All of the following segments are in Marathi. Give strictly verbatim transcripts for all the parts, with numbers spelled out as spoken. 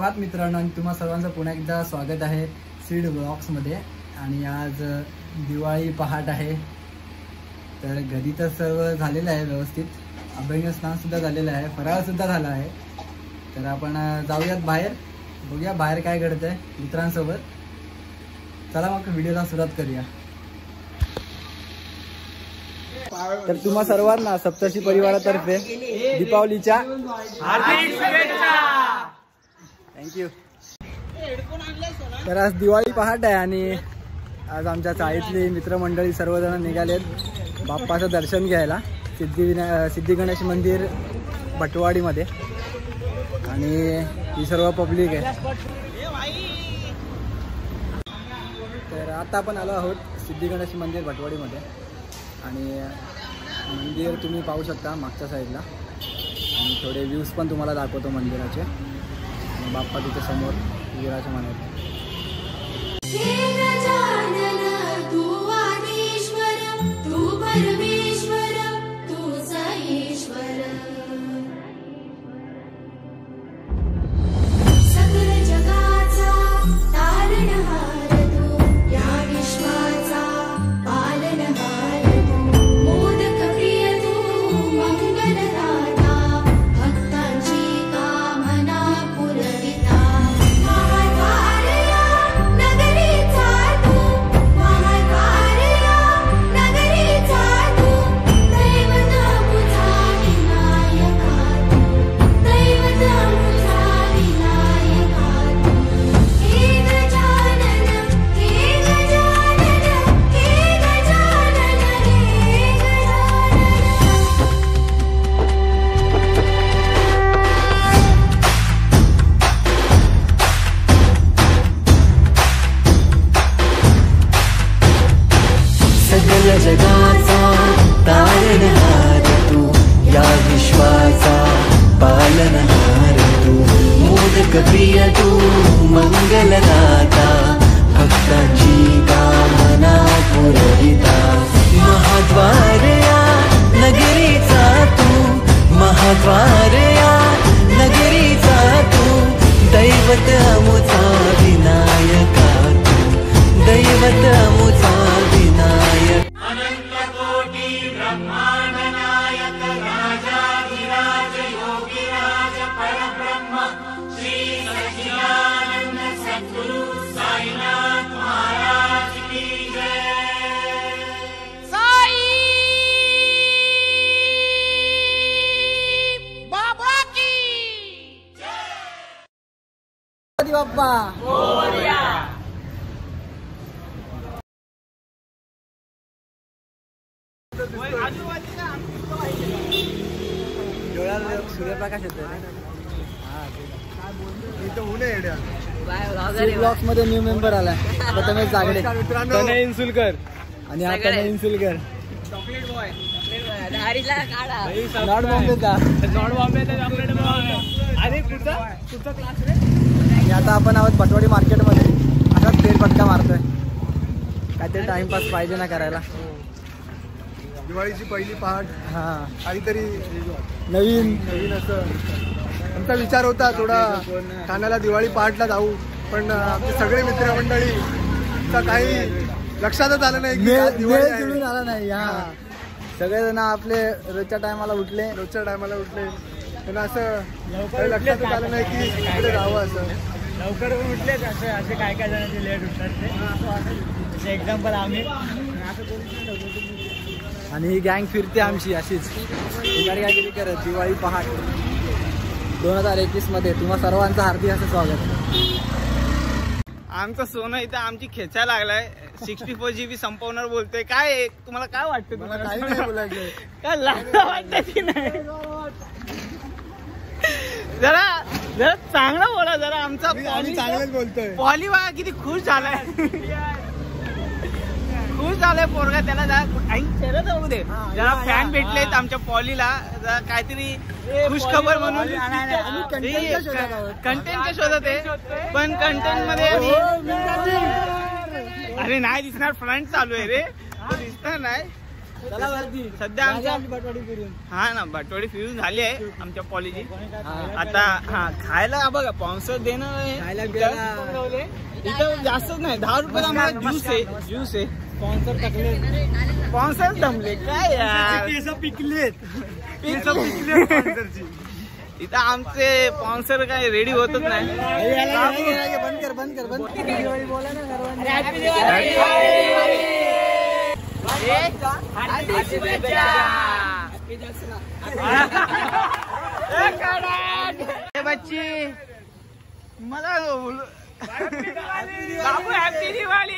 सुप्रभात मित्रांनो, आणि तुम्हा सर्वांचं पुन्हा एकदा स्वागत आहे सीड ब्लॉग्समध्ये। आणि आज दिवाळी पहाट आहे, तर घरी तर सर्व झालेलं आहे व्यवस्थित, अभ्यंग स्नान सुद्धा झालेलं आहे, फराळ सुद्धा झाला आहे। तर आपण जाऊयात बाहेर, बघूया बाहेर काय घडतंय मित्रांसोबत। चला मग व्हिडिओला सुरुवात करूया। तर तुम्हा सर्वांना सप्तर्षी परिवारातर्फे दीपावलीच्या हार्दिक शुभेच्छा। थँक्यू। तर आज दिवाळी पहाट आहे आणि आज आमच्या चाळीतली मित्रमंडळी सर्वजण निघालेत बाप्पाचं दर्शन घ्यायला सिद्धिविना सिद्धी गणेश मंदिर भटवाडीमध्ये, आणि ही सर्व पब्लिक आहे। तर आता आपण आलो आहोत सिद्धी गणेश मंदिर भटवाडीमध्ये, आणि मंदिर तुम्ही पाहू शकता मागच्या साईडला, आणि थोडे व्ह्यूज पण तुम्हाला दाखवतो मंदिराचे। आणि बाप्पा तिथे समोर विराजमान आहेत। जगाचा तारणहार तू, या विश्वाचा पालनहार तू, मोदक प्रिय तू, मंगलदाता, भक्तांची कामना पुरविता। महाद्वार या नगरीचा तू, महाद्वार या नगरीचा तू, दैवत अमुचा विनायका तू, दैवत अमुचा विनायक। बाप्पा सूर्यप्रकाश येतो ब्लॉग्स मध्ये न्यू मेंबर आलाय प्रथमेश जागडे, तनय इन्सुलकर आणि हा Tanay Insulkar. Chocolate boy not बॉम्बेचा नॉट बॉम्बेचा चॉकलेट बॉय। अरे कुठचा कुठचा क्लास रे? आणि आता आपण आहोत भटवाडी मार्केटमध्ये, असाच फेर फटका मारतोय, काहीतरी टाइमपास पाहिजे ना करायला। दिवाळीची पहिली पहाट, हा काहीतरी नवीन नवीन असं आमचा विचार होता थोडा ठाण्याला दिवाळी पहाटला जाऊ, पण आमचे सगळे मित्रमंडळीचा काही लक्षातच आलं नाही की दिवाळी जुळून आला नाही। हा सगळेजण आपले रोजच्या टायमाला उठले रोजच्या टायमाला उठले, त्यांना असं काही लक्षातच आलं नाही की इकडे जावं, असं लवकर उठलेच असे असे काय काय जणांचे लेट उठतात ते एक्झाम्पल आम्ही। आणि ही गँग फिरते आमची अशीच काय करत दिवाळी पहाट दोन हजार एकवीस मध्ये तुम्हा सर्वांचं हार्दिक असं स्वागत। आमचं सोनं इथं आमची खेचा लागलाय, सिक्स्टी फोर जी बी संपवणार बोलतोय। काय तुम्हाला काय वाटतं? मला काही नाही बोलायचं, काय लाज वाटत की नाही? जरा जरा चांगलं बोला जरा। आमचा चांगलंच बोलतोय। पॉली बघा किती खुश झालाय, खुश झालाय पोरगा, त्याला जरा जाऊ दे, जरा फॅन भेटलेत आमच्या पॉलीला, जरा काहीतरी खुश खबर म्हणून कंटेंटच्या शोधात आहे, पण कंटेंट मध्ये अरे नाही दिसणार, फ्रंट चालू आहे रे, दिसणार नाही। सध्या आमच्या हा ना बाटवाडी फिरून झाली आहे आमच्या पॉलिसी. आता हा खायला बघा स्पॉन्सर देणं आहे. इथं जास्तच नाही, दहा रुपयाला आम्हाला ज्यूस आहे ज्यूस आहे. स्पॉन्सर टाकले, स्पॉन्सर जमले काय यार, पिकलेत पिकले. इथं आमचे स्पॉन्सर काय रेडी होतच नाही. बंद कर बंद कर बंद बोला ना बच्ची मला बाबू हॅपी दिवाळी.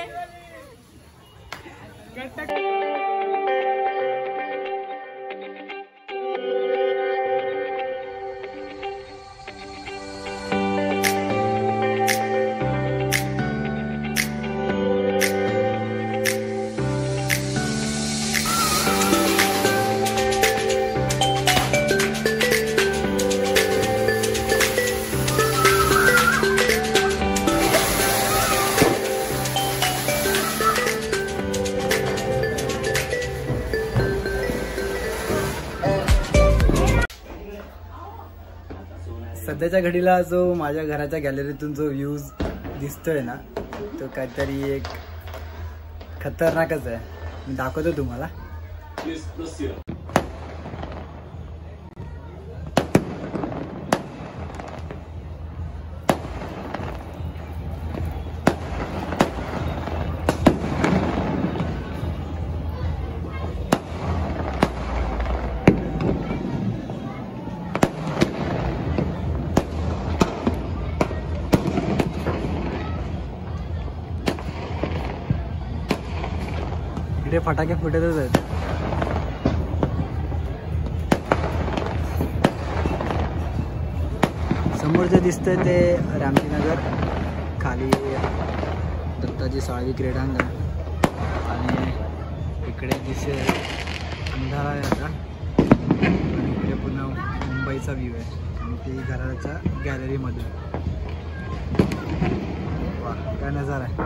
सध्याच्या घडीला जो माझ्या घराच्या गॅलरीतून जो व्ह्यूज दिसतोय ना तो काहीतरी एक खतरनाकच आहे. मी दाखवतो तुम्हाला. इकडे फटाके फुटतच आहेत. समोर जे दिसतंय ते रामजीनगर, खाली दत्ताजी साळवी क्रीडांगण आणि इकडे दिसे अंधारा आहे आता. आणि इकडे पुन्हा मुंबईचा व्ह्यू आहे आणि ती घराच्या गॅलरीमधून. वा काय नजारा आहे.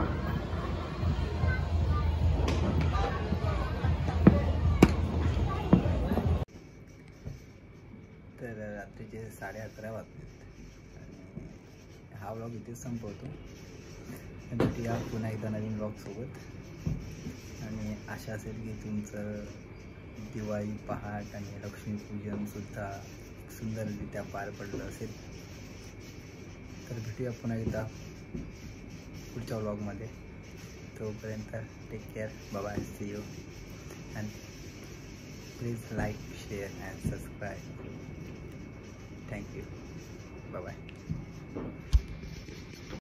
तर रात्रीचे साडे अकरा वाजलेत आणि हा व्लॉग इथेच संपवतो. भेटूया पुन्हा एकदा नवीन व्लॉगसोबत. आणि आशा असेल की तुमचं दिवाळी पहाट आणि लक्ष्मीपूजनसुद्धा सुंदररित्या पार पडलं असेल. तर भेटूया पुन्हा एकदा पुढच्या व्लॉगमध्ये. तोपर्यंत take care, bye bye, see you. And please like, share and subscribe. Thank you. Bye bye.